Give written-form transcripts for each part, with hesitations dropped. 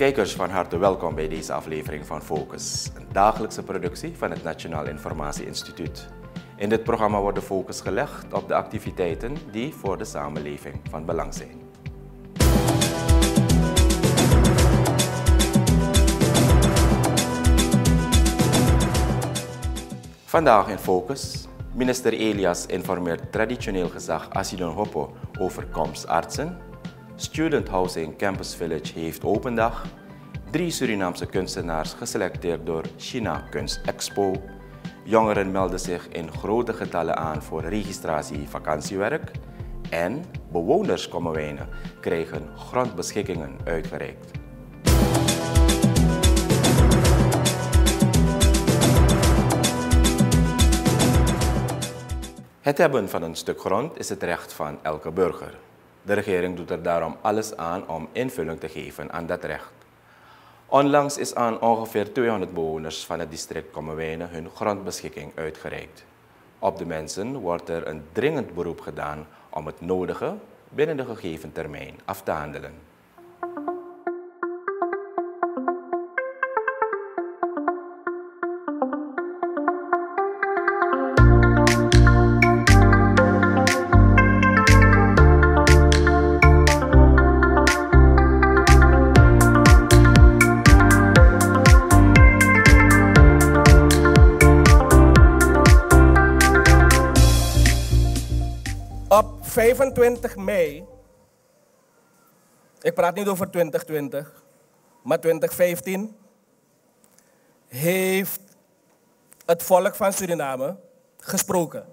Kijkers, van harte welkom bij deze aflevering van Focus, een dagelijkse productie van het Nationaal Informatie Instituut. In dit programma wordt de focus gelegd op de activiteiten die voor de samenleving van belang zijn. Vandaag in Focus. Minister Elias informeert traditioneel gezag Asidon Hoppo over komstartsen. Student Housing Campus Village heeft open dag. 3 Surinaamse kunstenaars geselecteerd door China Kunst Expo. Jongeren melden zich in grote getallen aan voor registratie vakantiewerk. En bewoners Kommerwijnen krijgen grondbeschikkingen uitgereikt. Het hebben van een stuk grond is het recht van elke burger. De regering doet er daarom alles aan om invulling te geven aan dat recht. Onlangs is aan ongeveer 200 bewoners van het district Kommerwijnen hun grondbeschikking uitgereikt. Op de mensen wordt er een dringend beroep gedaan om het nodige binnen de gegeven termijn af te handelen. Op 25 mei, ik praat niet over 2020, maar 2015, heeft het volk van Suriname gesproken.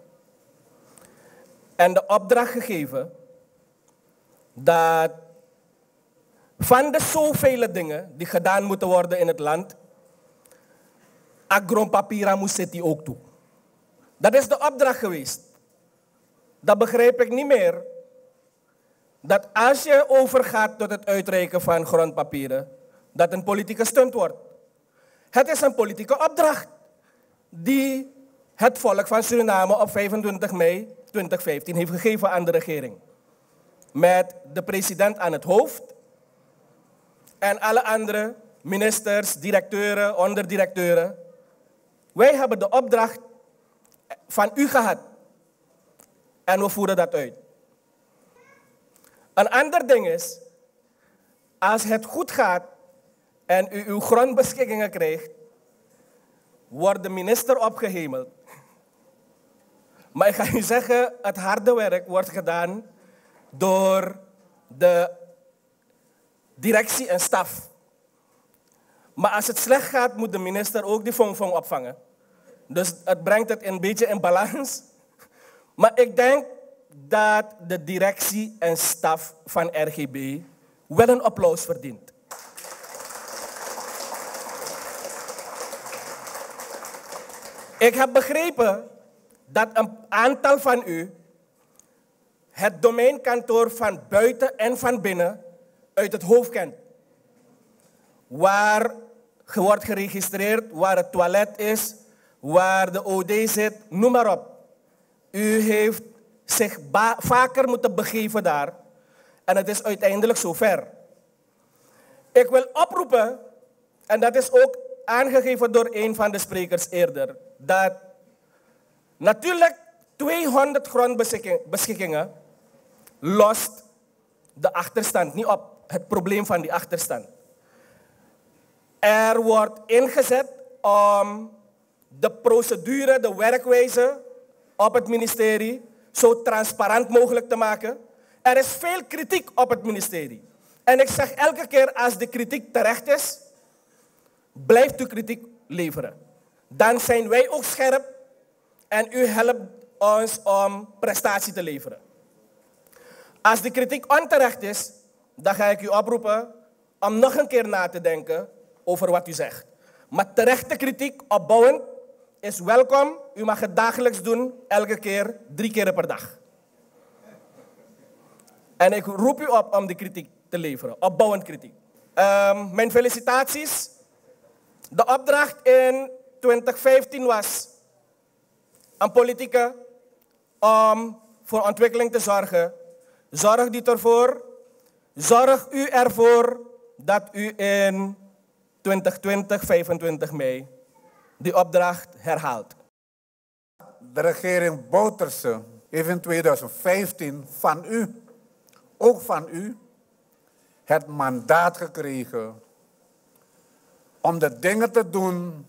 En de opdracht gegeven dat van de zoveel dingen die gedaan moeten worden in het land, Agronpapira moest zitten ook toe. Dat is de opdracht geweest. Dat begrijp ik niet meer. Dat als je overgaat tot het uitreiken van grondpapieren, dat een politieke stunt wordt. Het is een politieke opdracht die het volk van Suriname op 25 mei 2015 heeft gegeven aan de regering. Met de president aan het hoofd en alle andere ministers, directeuren, onderdirecteuren. Wij hebben de opdracht van u gehad. En we voeren dat uit. Een ander ding is, als het goed gaat en u uw grondbeschikkingen krijgt, wordt de minister opgehemeld. Maar ik ga u zeggen, het harde werk wordt gedaan door de directie en staf. Maar als het slecht gaat, moet de minister ook die fong opvangen. Dus het brengt het een beetje in balans. Maar ik denk dat de directie en staf van RGB wel een applaus verdient. Ik heb begrepen dat een aantal van u het domeinkantoor van buiten en van binnen uit het hoofd kent. Waar wordt geregistreerd, waar het toilet is, waar de OD zit, noem maar op. U heeft zich vaker moeten begeven daar en het is uiteindelijk zover. Ik wil oproepen, en dat is ook aangegeven door een van de sprekers eerder, dat natuurlijk 200 grondbeschikkingen lost de achterstand niet op, het probleem van die achterstand. Er wordt ingezet om de procedure, de werkwijze op het ministerie zo transparant mogelijk te maken. Er is veel kritiek op het ministerie. En ik zeg elke keer als de kritiek terecht is, blijft u kritiek leveren. Dan zijn wij ook scherp en u helpt ons om prestatie te leveren. Als de kritiek onterecht is, dan ga ik u oproepen om nog een keer na te denken over wat u zegt. Maar terechte kritiek, opbouwend, is welkom. U mag het dagelijks doen, elke keer, 3 keer per dag. En ik roep u op om die kritiek te leveren, opbouwend kritiek. Mijn felicitaties. De opdracht in 2015 was aan politieke om voor ontwikkeling te zorgen. Zorg u ervoor dat u in 2020, 25 mei, die opdracht herhaalt. De regering Bouterse heeft in 2015 van u, ook van u, het mandaat gekregen om de dingen te doen,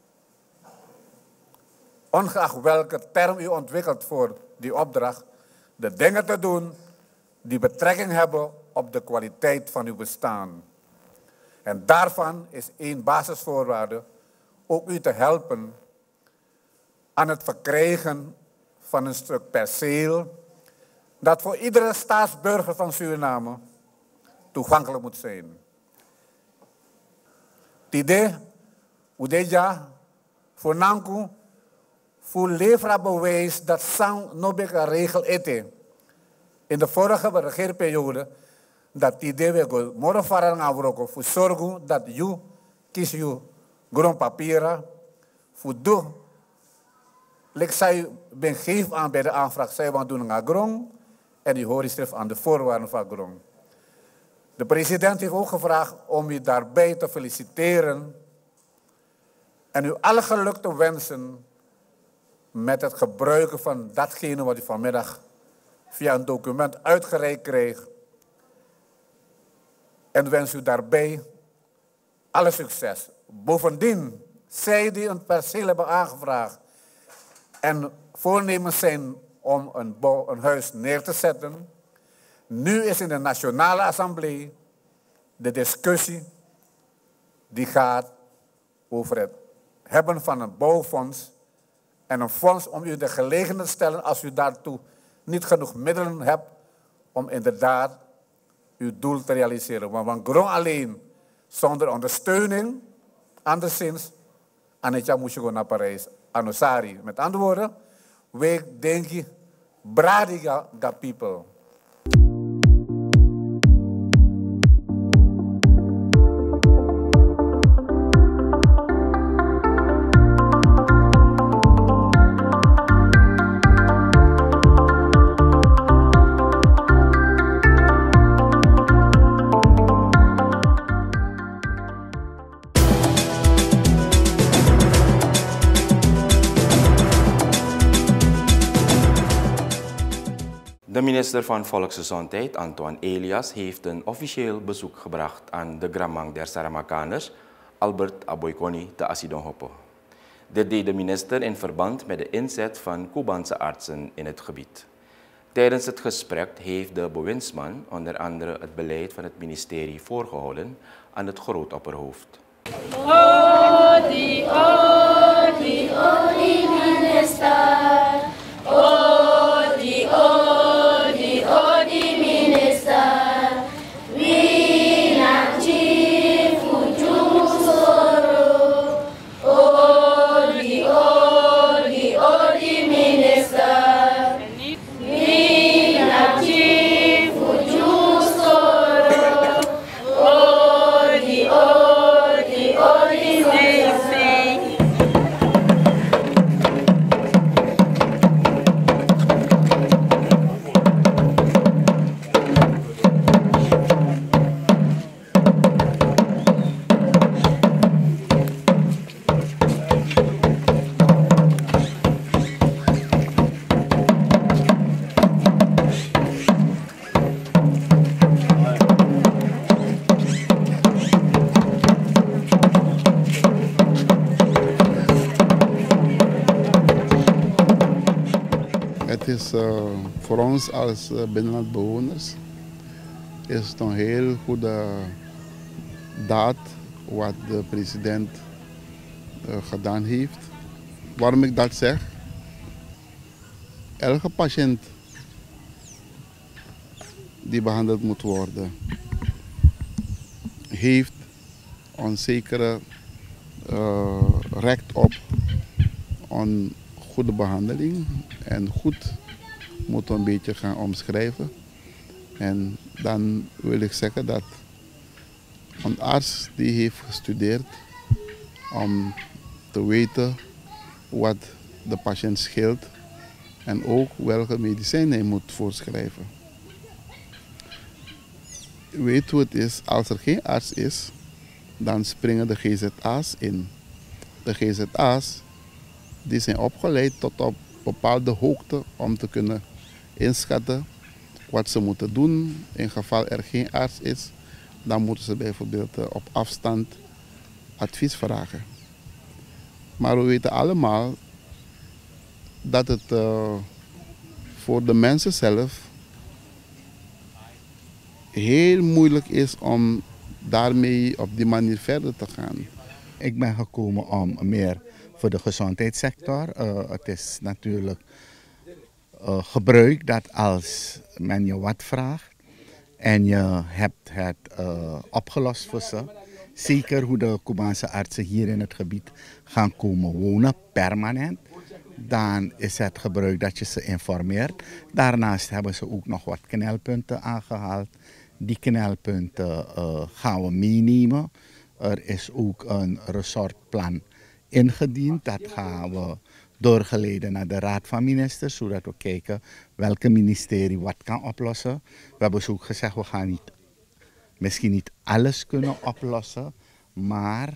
ongeacht welke term u ontwikkelt voor die opdracht, de dingen te doen die betrekking hebben op de kwaliteit van uw bestaan. En daarvan is één basisvoorwaarde ook u te helpen aan het verkrijgen van een stuk perceel dat voor iedere staatsburger van Suriname toegankelijk moet zijn. Tide, udeja, voor Nanku, voor levera bewijs dat sang nobeka regel ete. In de vorige regeerperiode, dat Tide we morgen farang afroken voor zorgen dat u kies u grond papieren, voor do. Lek zij ben geef aan bij de aanvraag, zij want doen een grond en die hoort aan de voorwaarden van grond. De president heeft ook gevraagd om u daarbij te feliciteren en u alle geluk te wensen met het gebruiken van datgene wat u vanmiddag via een document uitgereikt kreeg. En wens u daarbij alle succes. Bovendien, zij die een perceel hebben aangevraagd en voornemens zijn om een huis neer te zetten. Nu is in de Nationale Assemblée de discussie die gaat over het hebben van een bouwfonds en een fonds om u de gelegenheid te stellen als u daartoe niet genoeg middelen hebt om inderdaad uw doel te realiseren. Want grond alleen zonder ondersteuning, anderszins, Anetja moest je gewoon naar Parijs, Anosari. Met andere woorden, wij denken, bradiga ga people. De minister van Volksgezondheid, Antoine Elias, heeft een officieel bezoek gebracht aan de Gramang der Saramakaners, Albert Aboykoni te Asidonhopo. Dit deed de minister in verband met de inzet van Cubaanse artsen in het gebied. Tijdens het gesprek heeft de bewindsman onder andere het beleid van het ministerie voorgehouden aan het grootopperhoofd. Odi, odi, odi, minister. Odi, odi, odi, minister. Winakji fujusoro. Odi, odi, odi, minister. Winakji fujusoro. Odi, odi, odi, minister. Het is voor ons als binnenlandbewoners is het een heel goede daad wat de president gedaan heeft. Waarom ik dat zeg? Elke patiënt die behandeld moet worden, heeft een zekere recht op een goede behandeling. En goed moet een beetje gaan omschrijven. En dan wil ik zeggen dat een arts die heeft gestudeerd om te weten wat de patiënt scheelt en ook welke medicijn hij moet voorschrijven. weet hoe het is, als er geen arts is, dan springen de GZA's in. De GZA's die zijn opgeleid tot op bepaalde hoogte om te kunnen inschatten wat ze moeten doen. In geval er geen arts is, dan moeten ze bijvoorbeeld op afstand advies vragen. Maar we weten allemaal dat het voor de mensen zelf heel moeilijk is om daarmee op die manier verder te gaan. Ik ben gekomen om meer voor de gezondheidssector. Het is natuurlijk gebruik dat als men je wat vraagt en je hebt het opgelost voor ze. Zeker hoe de Cubaanse artsen hier in het gebied gaan komen wonen, permanent. Dan is het gebruik dat je ze informeert. Daarnaast hebben ze ook nog wat knelpunten aangehaald. Die knelpunten gaan we meenemen. Er is ook een resortplan ingediend. Dat gaan we doorgeleiden naar de Raad van Ministers, zodat we kijken welke ministerie wat kan oplossen. We hebben ze ook gezegd, we gaan misschien niet alles kunnen oplossen, maar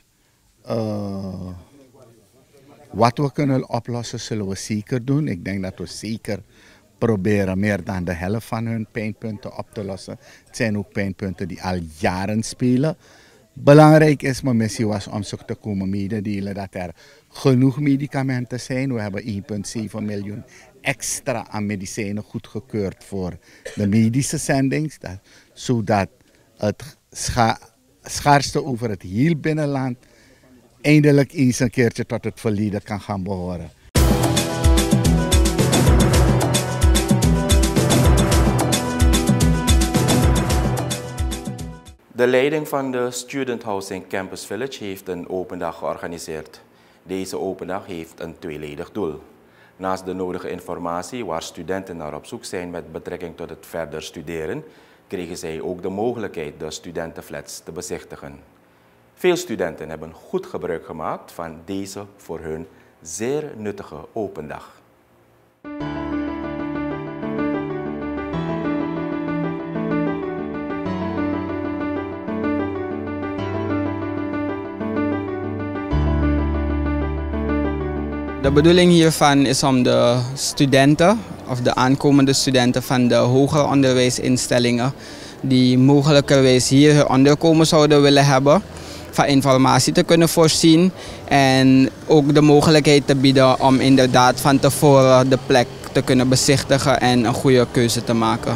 wat we kunnen oplossen zullen we zeker doen. Ik denk dat we zeker proberen meer dan de helft van hun pijnpunten op te lossen. Het zijn ook pijnpunten die al jaren spelen. Belangrijk is, mijn missie was om ze te komen mededelen dat er genoeg medicamenten zijn. We hebben 1,7 miljoen extra aan medicijnen goedgekeurd voor de medische zendings. Zodat het schaarste over het heel binnenland eindelijk eens een keertje tot het verleden kan gaan behoren. De leiding van de Student Housing Campus Village heeft een open dag georganiseerd. Deze open dag heeft een tweeledig doel. Naast de nodige informatie waar studenten naar op zoek zijn met betrekking tot het verder studeren, kregen zij ook de mogelijkheid de studentenflats te bezichtigen. Veel studenten hebben goed gebruik gemaakt van deze voor hun zeer nuttige open dag. De bedoeling hiervan is om de studenten of de aankomende studenten van de hoger onderwijsinstellingen die mogelijkerwijs hier hun onderkomen zouden willen hebben, van informatie te kunnen voorzien en ook de mogelijkheid te bieden om inderdaad van tevoren de plek te kunnen bezichtigen en een goede keuze te maken.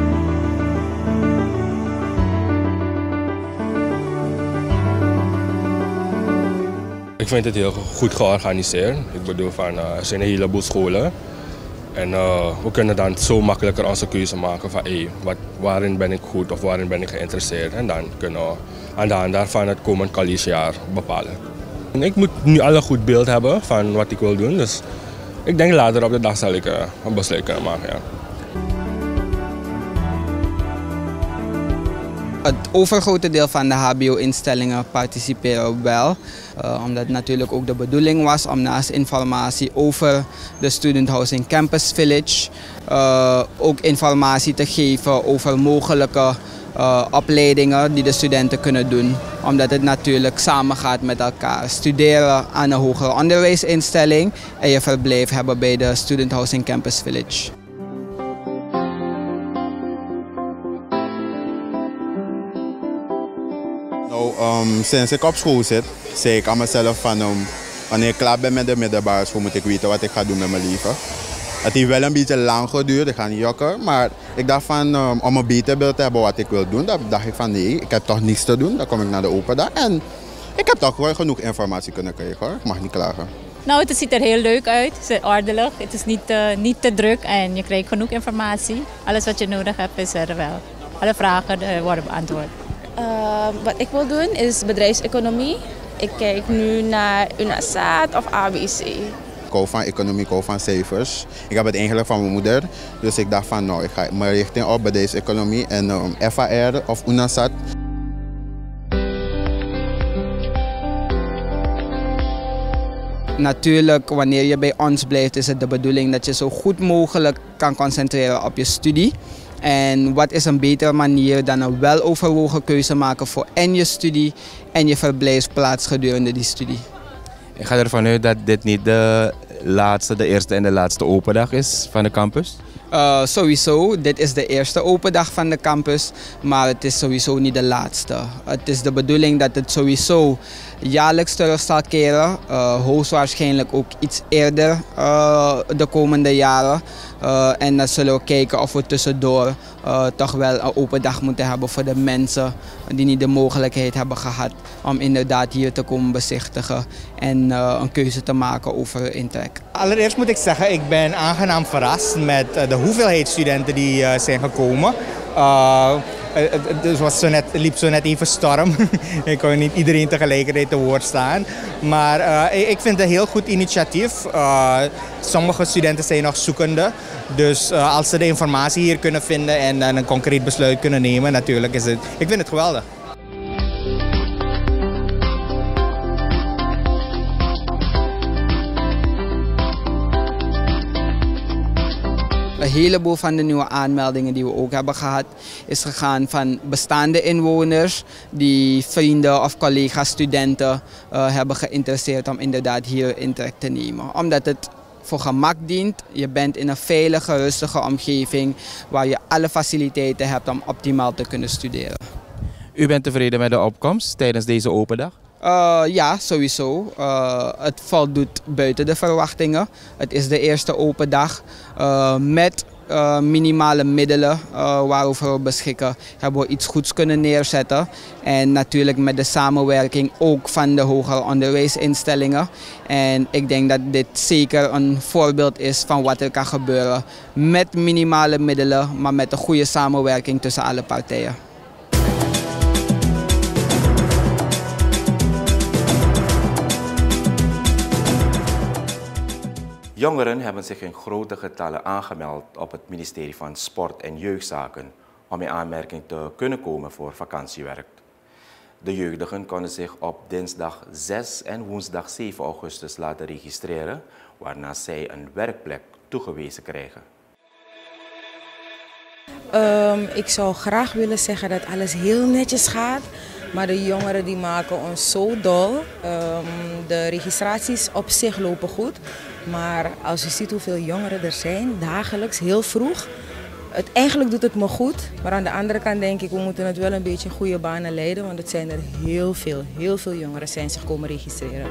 Ik vind het heel goed georganiseerd. Ik bedoel, er zijn een heleboel scholen. En we kunnen dan zo makkelijker onze keuze maken van waarin ben ik goed of waarin ben ik geïnteresseerd. En dan kunnen we aan de hand daarvan het komend collegejaar bepalen. Ik moet nu al een goed beeld hebben van wat ik wil doen. Dus ik denk later op de dag zal ik een besluit kunnen maken. Ja. Het overgrote deel van de HBO-instellingen participeren wel, omdat het natuurlijk ook de bedoeling was om naast informatie over de Student Housing Campus Village ook informatie te geven over mogelijke opleidingen die de studenten kunnen doen. Omdat het natuurlijk samengaat met elkaar. Studeren aan een hoger onderwijsinstelling en je verblijf hebben bij de Student Housing Campus Village. Sinds ik op school zit, zei ik aan mezelf van wanneer ik klaar ben met de middelbare school moet ik weten wat ik ga doen met mijn leven. Het heeft wel een beetje lang geduurd, ik ga niet jokken, maar ik dacht van om een beter beeld te hebben wat ik wil doen, dan dacht ik van nee, ik heb toch niets te doen, dan kom ik naar de open dag en ik heb toch wel genoeg informatie kunnen krijgen hoor, ik mag niet klagen. Nou, het ziet er heel leuk uit, het is ordelijk, het is niet te druk en je krijgt genoeg informatie. Alles wat je nodig hebt is er wel. Alle vragen worden beantwoord. Wat ik wil doen is bedrijfseconomie. Ik kijk nu naar UNASAT of ABC. Ik hou van economie, ik hou van cijfers. Ik heb het eigenlijk van mijn moeder. Dus ik dacht van nou, ik ga mijn richting op bedrijfseconomie en FAR of UNASAT. Natuurlijk, wanneer je bij ons blijft, is het de bedoeling dat je zo goed mogelijk kan concentreren op je studie. En wat is een betere manier dan een weloverwogen keuze maken voor en je studie en je verblijfsplaats gedurende die studie. Ik ga ervan uit dat dit niet de eerste en de laatste open dag is van de campus? Sowieso, dit is de eerste open dag van de campus, maar het is sowieso niet de laatste. Het is de bedoeling dat het sowieso jaarlijks terug zal keren, hoogstwaarschijnlijk ook iets eerder de komende jaren. En dan zullen we kijken of we tussendoor toch wel een open dag moeten hebben voor de mensen die niet de mogelijkheid hebben gehad om inderdaad hier te komen bezichtigen en een keuze te maken over intrek. Allereerst moet ik zeggen, ik ben aangenaam verrast met de hoeveelheid studenten die zijn gekomen. Het liep zo net even storm. Ik kon niet iedereen tegelijkertijd te woord staan. Maar ik vind het een heel goed initiatief. Sommige studenten zijn nog zoekende. Dus als ze de informatie hier kunnen vinden en een concreet besluit kunnen nemen, natuurlijk is het. Ik vind het geweldig. Een heleboel van de nieuwe aanmeldingen die we ook hebben gehad, is gegaan van bestaande inwoners die vrienden of collega's, studenten hebben geïnteresseerd om inderdaad hier intrek te nemen. Omdat het voor gemak dient. Je bent in een veilige, rustige omgeving waar je alle faciliteiten hebt om optimaal te kunnen studeren. U bent tevreden met de opkomst tijdens deze open dag? Ja, sowieso. Het voldoet buiten de verwachtingen. Het is de eerste open dag met minimale middelen waarover we beschikken, hebben we iets goeds kunnen neerzetten. En natuurlijk met de samenwerking ook van de hoger onderwijsinstellingen. En ik denk dat dit zeker een voorbeeld is van wat er kan gebeuren met minimale middelen, maar met een goede samenwerking tussen alle partijen. Jongeren hebben zich in grote getallen aangemeld op het ministerie van Sport en Jeugdzaken om in aanmerking te kunnen komen voor vakantiewerk. De jeugdigen konden zich op dinsdag 6 en woensdag 7 augustus laten registreren, waarna zij een werkplek toegewezen krijgen. Ik zou graag willen zeggen dat alles heel netjes gaat. Maar de jongeren die maken ons zo dol. De registraties op zich lopen goed. Maar als je ziet hoeveel jongeren er zijn, dagelijks, heel vroeg. Eigenlijk doet het me goed. Maar aan de andere kant denk ik, we moeten het wel een beetje goede banen leiden. Want het zijn er heel veel jongeren zijn zich komen registreren.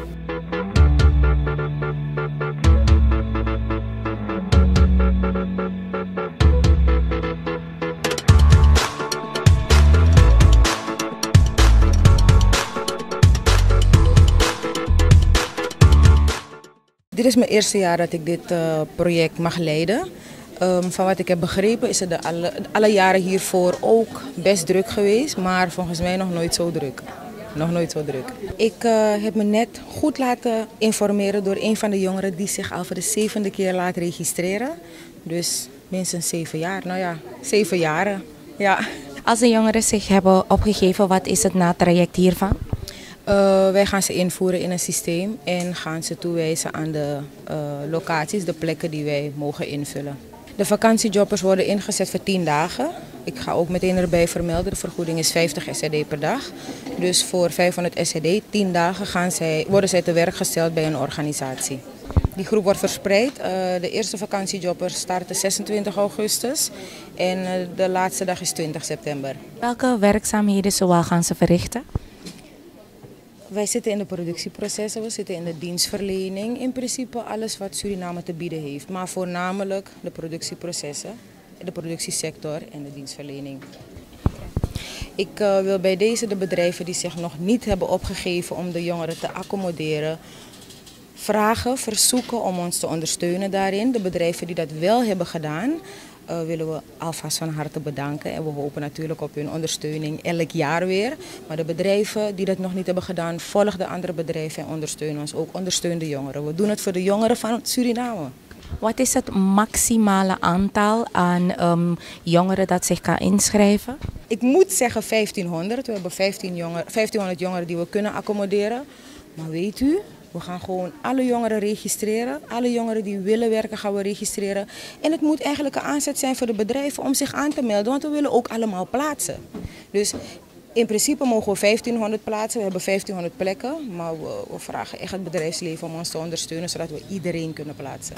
Dit is mijn eerste jaar dat ik dit project mag leiden. Van wat ik heb begrepen is het alle jaren hiervoor ook best druk geweest, maar volgens mij nog nooit zo druk. Ik heb me net goed laten informeren door een van de jongeren die zich al voor de 7e keer laat registreren. Dus minstens 7 jaar. Nou ja, 7 jaren. Ja. Als de jongeren zich hebben opgegeven, wat is het natraject hiervan? Wij gaan ze invoeren in een systeem en gaan ze toewijzen aan de locaties, de plekken die wij mogen invullen. De vakantiejobbers worden ingezet voor 10 dagen. Ik ga ook meteen erbij vermelden, de vergoeding is 50 SCD per dag. Dus voor 500 SCD, 10 dagen worden zij te werk gesteld bij een organisatie. Die groep wordt verspreid. De eerste vakantiejobbers starten 26 augustus en de laatste dag is 20 september. Welke werkzaamheden zoal gaan ze verrichten? Wij zitten in de productieprocessen, we zitten in de dienstverlening. In principe alles wat Suriname te bieden heeft. Maar voornamelijk de productieprocessen, de productiesector en de dienstverlening. Ik wil bij deze de bedrijven die zich nog niet hebben opgegeven om de jongeren te accommoderen, vragen, verzoeken om ons te ondersteunen daarin. De bedrijven die dat wel hebben gedaan, willen we alvast van harte bedanken. En we hopen natuurlijk op hun ondersteuning elk jaar weer. Maar de bedrijven die dat nog niet hebben gedaan, volgen de andere bedrijven en ondersteunen ons ook. Ondersteun de jongeren. We doen het voor de jongeren van Suriname. Wat is het maximale aantal aan jongeren dat zich kan inschrijven? Ik moet zeggen 1500. We hebben 1500 jongeren die we kunnen accommoderen. Maar weet u, We gaan gewoon alle jongeren registreren. Alle jongeren die willen werken gaan we registreren. En het moet eigenlijk een aanzet zijn voor de bedrijven om zich aan te melden. Want we willen ook allemaal plaatsen. Dus in principe mogen we 1500 plaatsen. We hebben 1500 plekken. Maar we vragen echt het bedrijfsleven om ons te ondersteunen. Zodat we iedereen kunnen plaatsen.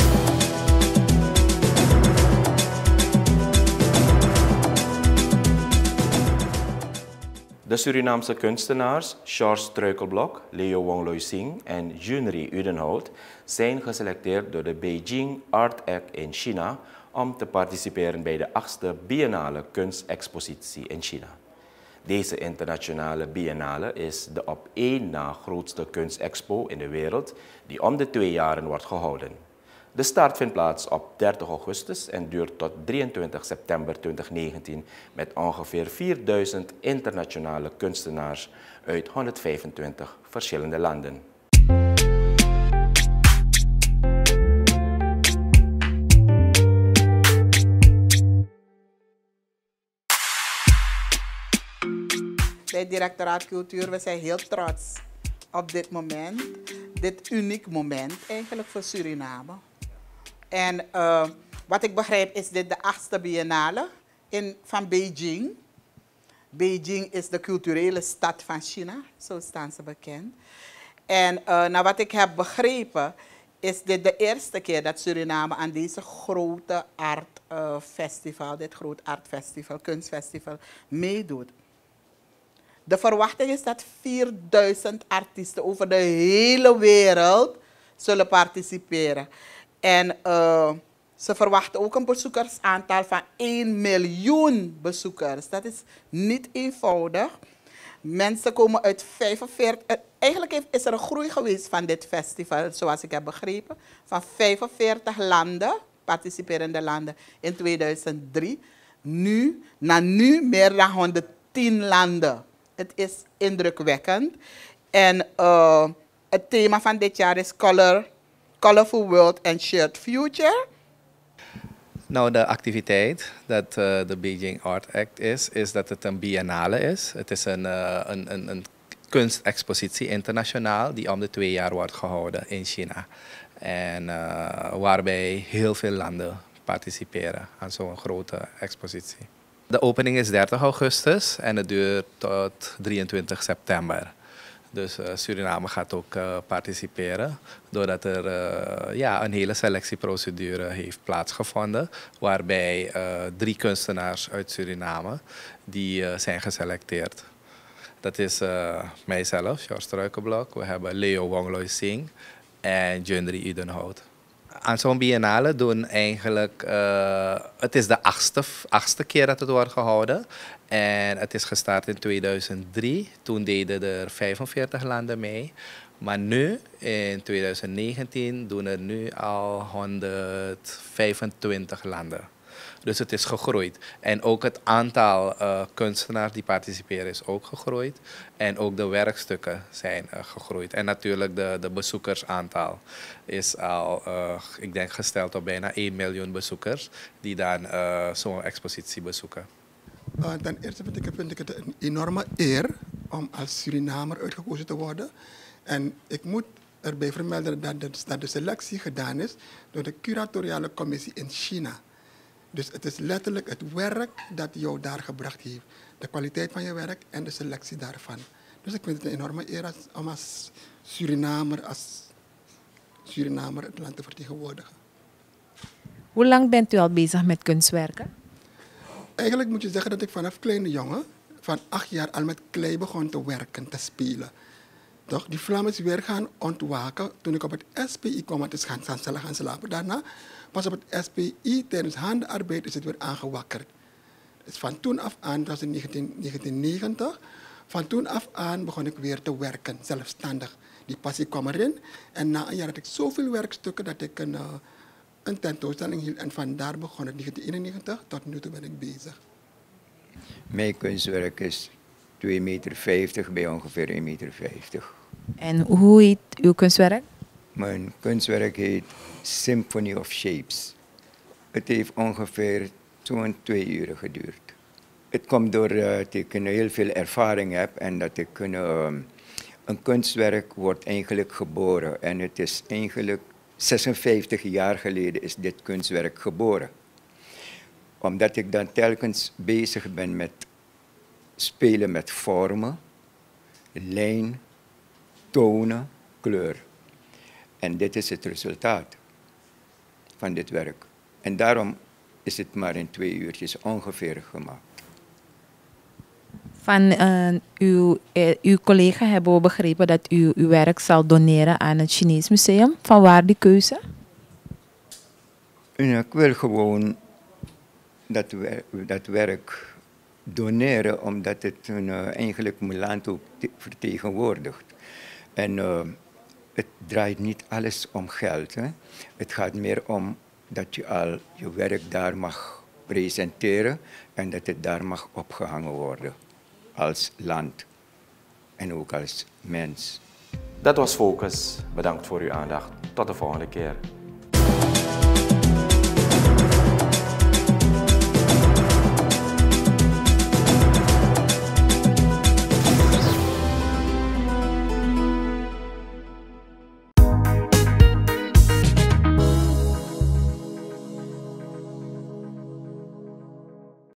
De Surinaamse kunstenaars Charles Struikelblok, Leo Wongloy Singh en Junri Udenhout zijn geselecteerd door de Beijing Art Act in China om te participeren bij de 8e Biennale Kunstexpositie in China. Deze internationale biennale is de op één na grootste kunstexpo in de wereld die om de 2 jaren wordt gehouden. De start vindt plaats op 30 augustus en duurt tot 23 september 2019 met ongeveer 4000 internationale kunstenaars uit 125 verschillende landen. Bij het Directoraat Cultuur, we zijn heel trots op dit moment. Dit uniek moment eigenlijk voor Suriname. En wat ik begrijp is dit de 8e biennale van Beijing. Beijing is de culturele stad van China, zo staan ze bekend. En naar wat ik heb begrepen is dit de eerste keer dat Suriname aan deze grote dit groot artfestival, kunstfestival meedoet. De verwachting is dat 4000 artiesten over de hele wereld zullen participeren. En ze verwachten ook een bezoekersaantal van 1 miljoen bezoekers. Dat is niet eenvoudig. Mensen komen uit 45... Eigenlijk is er een groei geweest van dit festival, zoals ik heb begrepen. Van 45 landen, participerende landen, in 2003. Naar nu meer dan 110 landen. Het is indrukwekkend. En het thema van dit jaar is Colorful World and Shared Future. Nou, de activiteit dat de Beijing Art Act is dat het een biennale is. Het is een kunstexpositie internationaal die om de 2 jaar wordt gehouden in China. En waarbij heel veel landen participeren aan zo'n grote expositie. De opening is 30 augustus en het duurt tot 23 september. Dus Suriname gaat ook participeren, doordat er een hele selectieprocedure heeft plaatsgevonden, waarbij 3 kunstenaars uit Suriname die zijn geselecteerd. Dat is mijzelf, Charles Struikelblok, we hebben Leo Wongloy Singh en Junri Udenhout. Aan zo'n biennale doen eigenlijk, het is de 8e keer dat het wordt gehouden. En het is gestart in 2003, toen deden er 45 landen mee. Maar nu, in 2019, doen er nu al 125 landen. Dus het is gegroeid. En ook het aantal kunstenaars die participeren is ook gegroeid. En ook de werkstukken zijn gegroeid. En natuurlijk de bezoekersaantal is al, ik denk, gesteld op bijna 1 miljoen bezoekers die dan zo'n expositie bezoeken. Ten eerste vind ik het een enorme eer om als Surinamer uitgekozen te worden. En ik moet erbij vermelden dat de selectie gedaan is door de curatoriale commissie in China. Dus het is letterlijk het werk dat jou daar gebracht heeft. De kwaliteit van je werk en de selectie daarvan. Dus ik vind het een enorme eer om als Surinamer het land te vertegenwoordigen. Hoe lang bent u al bezig met kunstwerken? Eigenlijk moet je zeggen dat ik vanaf kleine jongen, van 8 jaar al met klei begon te werken, te spelen. Toch? Die vlam is weer gaan ontwaken toen ik op het SPI kwam, het is gaan slapen. Daarna pas op het SPI tijdens handenarbeid is het weer aangewakkerd. Dus van toen af aan, dat was in 1990, van toen af aan begon ik weer te werken, zelfstandig. Die passie kwam erin en na een jaar had ik zoveel werkstukken dat ik een tentoonstelling hield. En vandaar begon het 1991, tot nu toe ben ik bezig. Mijn kunstwerk is 2,50 meter bij ongeveer 1,50 meter. En hoe heet uw kunstwerk? Mijn kunstwerk heet Symphony of Shapes. Het heeft ongeveer zo'n 2 uur geduurd. Het komt door dat ik heel veel ervaring heb en dat ik een kunstwerk wordt eigenlijk geboren. En het is eigenlijk 56 jaar geleden is dit kunstwerk geboren. Omdat ik dan telkens bezig ben met spelen met vormen, lijn, tonen, kleur. En dit is het resultaat van dit werk. En daarom is het maar in 2 uurtjes ongeveer gemaakt. Van uw collega hebben we begrepen dat u uw werk zal doneren aan het Chinees Museum. Van waar die keuze? Ik wil gewoon dat werk doneren omdat het eigenlijk mijn land ook vertegenwoordigt. En het draait niet alles om geld. Hè. Het gaat meer om dat je al je werk daar mag presenteren en dat het daar mag opgehangen worden. Als land en ook als mens. Dat was Focus. Bedankt voor uw aandacht. Tot de volgende keer.